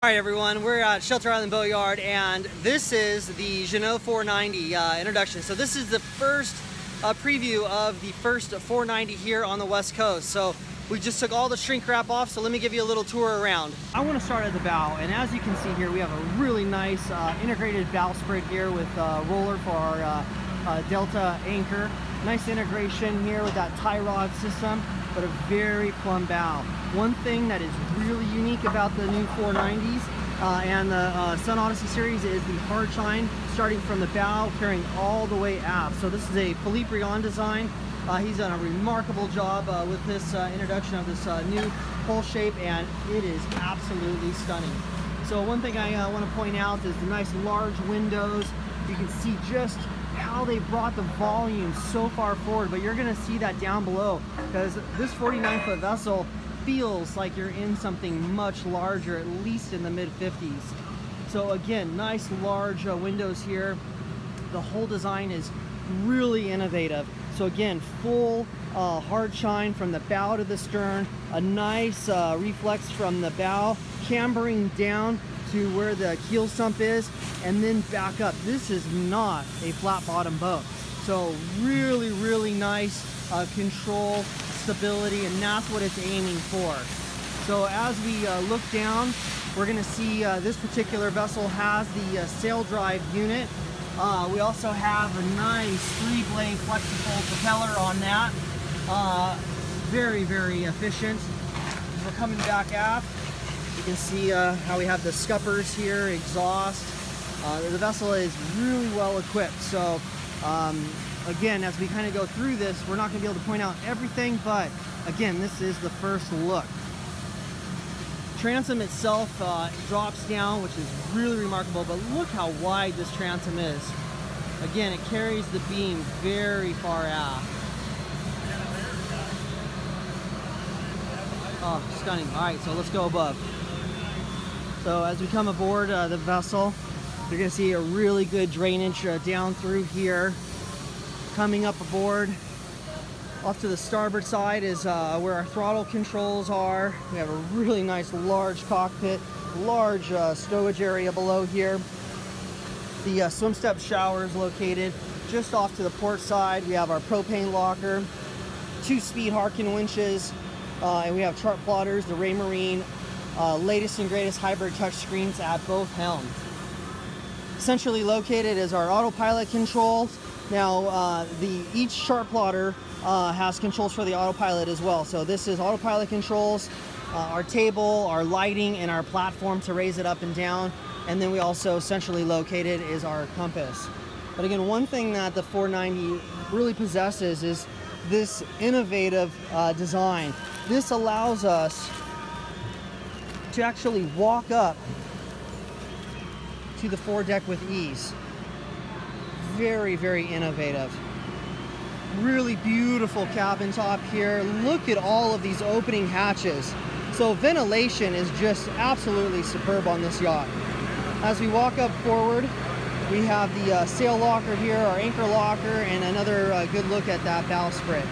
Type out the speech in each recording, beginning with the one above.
Alright everyone, we're at Shelter Island Boatyard and this is the Jeanneau 490 introduction. So this is the first preview of the first 490 here on the West Coast. So we just took all the shrink wrap off, so let me give you a little tour around. I want to start at the bow, and as you can see here we have a really nice integrated bowsprit here with roller for our Delta anchor. Nice integration here with that tie rod system, but a very plumb bow. One thing that is really unique about the new 490s and the Sun Odyssey series is the hard chine starting from the bow carrying all the way aft. So this is a Philippe Rion design. He's done a remarkable job with this introduction of this new hull shape, and it is absolutely stunning. So one thing I want to point out is the nice large windows. You can see just how they brought the volume so far forward, but you're going to see that down below because this 49-foot vessel feels like you're in something much larger, at least in the mid-50s. So again, nice large windows here. The whole design is really innovative. So again, full hard chine from the bow to the stern, a nice reflex from the bow, cambering down to where the keel stump is, and then back up. This is not a flat bottom boat. So really, really nice control, stability, and that's what it's aiming for. So as we look down, we're gonna see this particular vessel has the sail drive unit. We also have a nice 3-blade flexible propeller on that. Very, very efficient. We're coming back aft. You can see how we have the scuppers here, exhaust. The vessel is really well equipped. So again, as we kind of go through this, we're not going to be able to point out everything, but again, this is the first look. Transom itself drops down, which is really remarkable, but look how wide this transom is. Again, it carries the beam very far aft. Oh, stunning. All right, so let's go above. So as we come aboard the vessel, you're going to see a really good drainage down through here. Coming up aboard, off to the starboard side is where our throttle controls are. We have a really nice large cockpit, large stowage area below here. The swim step shower is located just off to the port side. We have our propane locker, 2-speed Harkin winches, and we have chart plotters, the Raymarine, latest and greatest hybrid touch screens at both helms. Centrally located is our autopilot controls. Now, each chart plotter has controls for the autopilot as well. So this is autopilot controls, our table, our lighting, and our platform to raise it up and down. And then we also centrally located is our compass. But again, one thing that the 490 really possesses is this innovative design. This allows us to actually walk up to the foredeck with ease. Very, very innovative. Really beautiful cabin top here. Look at all of these opening hatches. So ventilation is just absolutely superb on this yacht. As we walk up forward, we have the sail locker here, our anchor locker, and another good look at that bowsprit.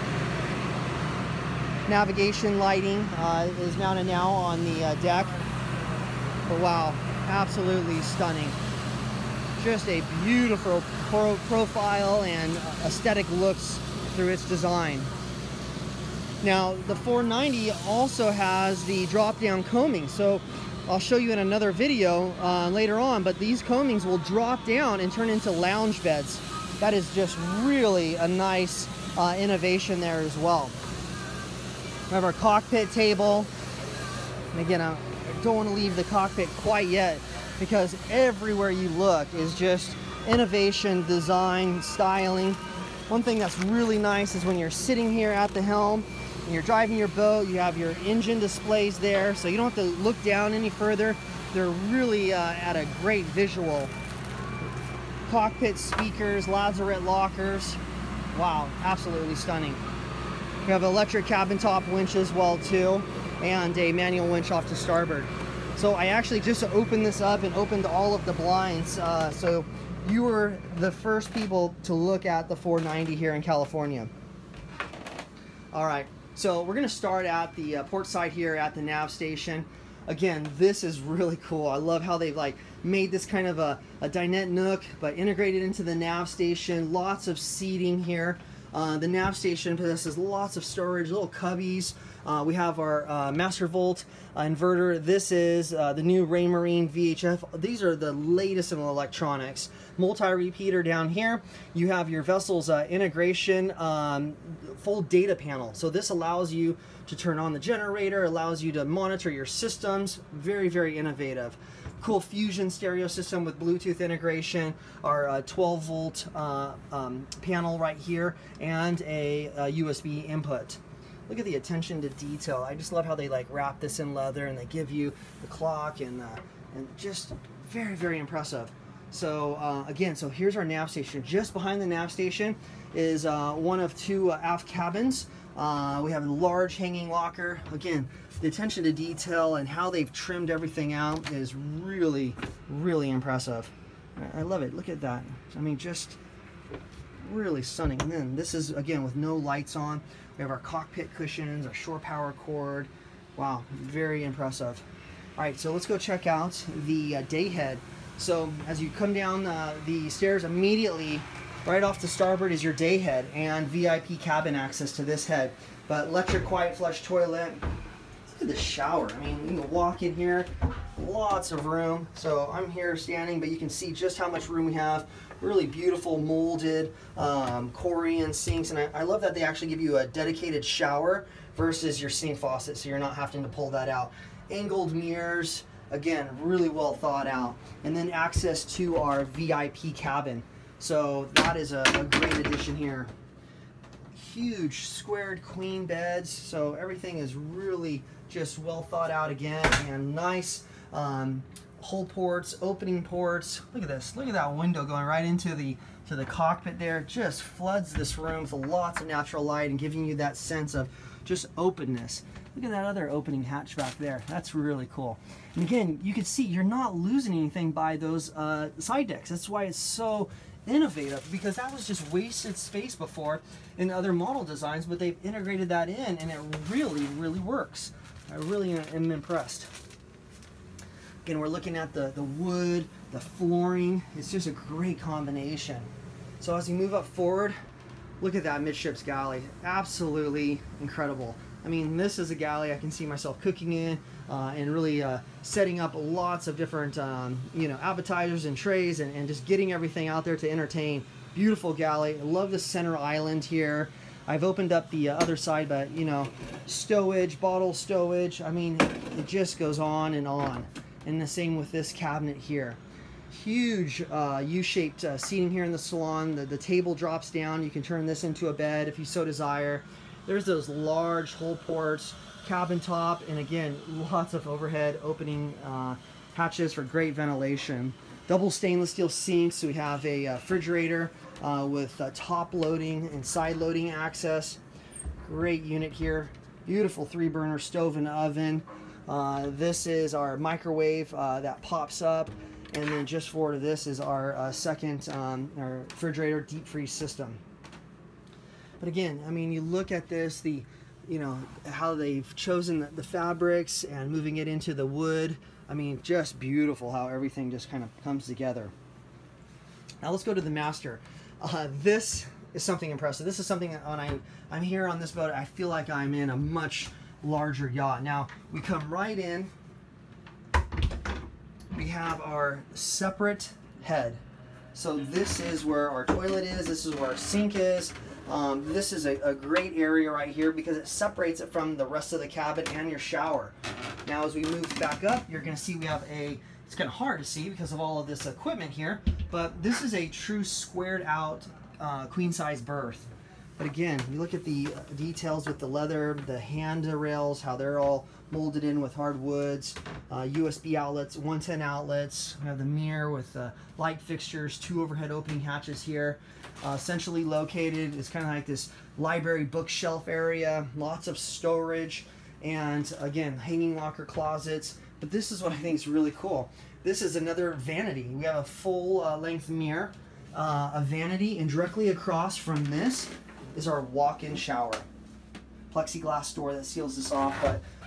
Navigation lighting is mounted now on the deck. But wow, absolutely stunning. Just a beautiful profile and aesthetic looks through its design. Now, the 490 also has the drop-down coaming. So I'll show you in another video later on, but these coamings will drop down and turn into lounge beds. That is just really a nice innovation there as well. We have our cockpit table. And again, I don't want to leave the cockpit quite yet because everywhere you look is just innovation, design, styling. One thing that's really nice is when you're sitting here at the helm and you're driving your boat, you have your engine displays there, so you don't have to look down any further. They're really at a great visual. Cockpit speakers, lazarette lockers. Wow, absolutely stunning. We have electric cabin top winch as well too, and a manual winch off to starboard. So I actually just opened this up and opened all of the blinds, so you were the first people to look at the 490 here in California. All right, so we're going to start at the port side here at the nav station. again, this is really cool. I love how they've like made this kind of a dinette nook, but integrated into the nav station. Lots of seating here. The nav station possesses lots of storage, little cubbies. We have our Master Volt inverter. This is the new Raymarine VHF. These are the latest in electronics. Multi-repeater down here. You have your vessel's integration, full data panel. So this allows you to turn on the generator, allows you to monitor your systems. Very, very innovative. Cool fusion stereo system with Bluetooth integration, our 12 volt panel right here, and a USB input. Look at the attention to detail. I just love how they like wrap this in leather and they give you the clock and just very, very impressive. So again, so here's our nav station. Just behind the nav station is one of two aft cabins. We have a large hanging locker. Again, the attention to detail and how they've trimmed everything out is really, really impressive. I love it. Look at that. I mean, just really stunning. And then this is, again, with no lights on. We have our cockpit cushions, our shore power cord. Wow, very impressive. All right, so let's go check out the day head. So as you come down the stairs, immediately right off the starboard is your day head and VIP cabin access to this head. But electric quiet flush toilet. Look at the shower. I mean, you can walk in here, lots of room. So I'm here standing, but you can see just how much room we have. Really beautiful molded Corian sinks, and I love that they actually give you a dedicated shower versus your sink faucet, so you're not having to pull that out. Angled mirrors, again, really well thought out. And then access to our VIP cabin. So that is a great addition here. Huge squared queen beds, so everything is really just well thought out again, and nice hull ports, opening ports. Look at this. Look at that window going right into the cockpit there. Just floods this room with lots of natural light and giving you that sense of just openness. Look at that other opening hatch back there. That's really cool. And again, you can see you're not losing anything by those side decks. That's why it's so innovative, because that was just wasted space before in other model designs, but they've integrated that in and it really, really works. I really am impressed. Again, we're looking at the wood, the flooring. It's just a great combination. So as we move up forward, look at that midships galley. Absolutely incredible. I mean, this is a galley I can see myself cooking in and really setting up lots of different you know, appetizers and trays and just getting everything out there to entertain. Beautiful galley. I love the center island here. I've opened up the other side, but you know, stowage, bottle stowage. I mean, it just goes on. And the same with this cabinet here. Huge U-shaped seating here in the salon. The table drops down. You can turn this into a bed if you so desire. There's those large hull ports, cabin top, and again, lots of overhead opening hatches for great ventilation. Double stainless steel sinks. We have a refrigerator with top loading and side loading access. Great unit here. Beautiful 3-burner stove and oven. This is our microwave that pops up, and then just forward of this is our second our refrigerator deep freeze system. But again, I mean, you look at this, you know, how they've chosen the fabrics and moving it into the wood. I mean, just beautiful how everything just kind of comes together. Now let's go to the master. This is something impressive. This is something that when I'm here on this boat, I feel like I'm in a much larger yacht. Now we come right in. We have our separate head. So this is where our toilet is. This is where our sink is. This is a great area right here because it separates it from the rest of the cabin and your shower. Now as we move back up, you're going to see we have it's kind of hard to see because of all of this equipment here, but this is a true squared out queen size berth. But again, you look at the details with the leather, the handrails, how they're all molded in with hardwoods, USB outlets, 110 outlets. We have the mirror with light fixtures, 2 overhead opening hatches here. Centrally located, it's kind of like this library bookshelf area, lots of storage, and again, hanging locker closets. But this is what I think is really cool. This is another vanity. We have a full length mirror, a vanity, and directly across from this is our walk-in shower. Plexiglass door that seals this off, but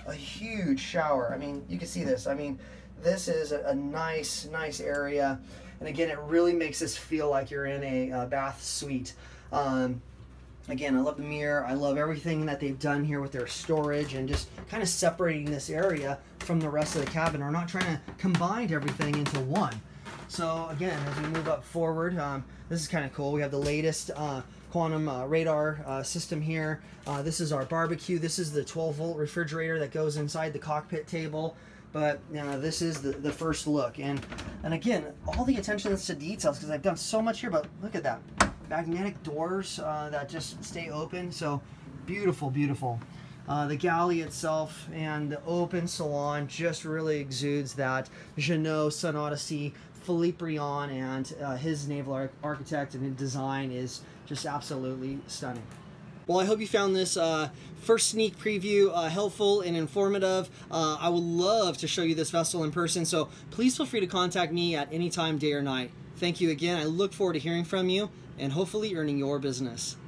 a huge shower. I mean, you can see this. I mean, this is a nice area. And again, it really makes this feel like you're in a bath suite. Again, I love the mirror. I love everything that they've done here with their storage and just kind of separating this area from the rest of the cabin. We're not trying to combine everything into one. So again, as we move up forward, this is kind of cool. We have the latest quantum radar system here. This is our barbecue. This is the 12-volt refrigerator that goes inside the cockpit table. But this is the first look. And again, all the attention to details, because I've done so much here, but look at that. Magnetic doors that just stay open. So beautiful, beautiful. The galley itself and the open salon just really exudes that Jeanneau Sun Odyssey. Philippe Briand and his naval architect and his design is just absolutely stunning. Well, I hope you found this first sneak preview helpful and informative. I would love to show you this vessel in person, so please feel free to contact me at any time, day or night. Thank you again. I look forward to hearing from you and hopefully earning your business.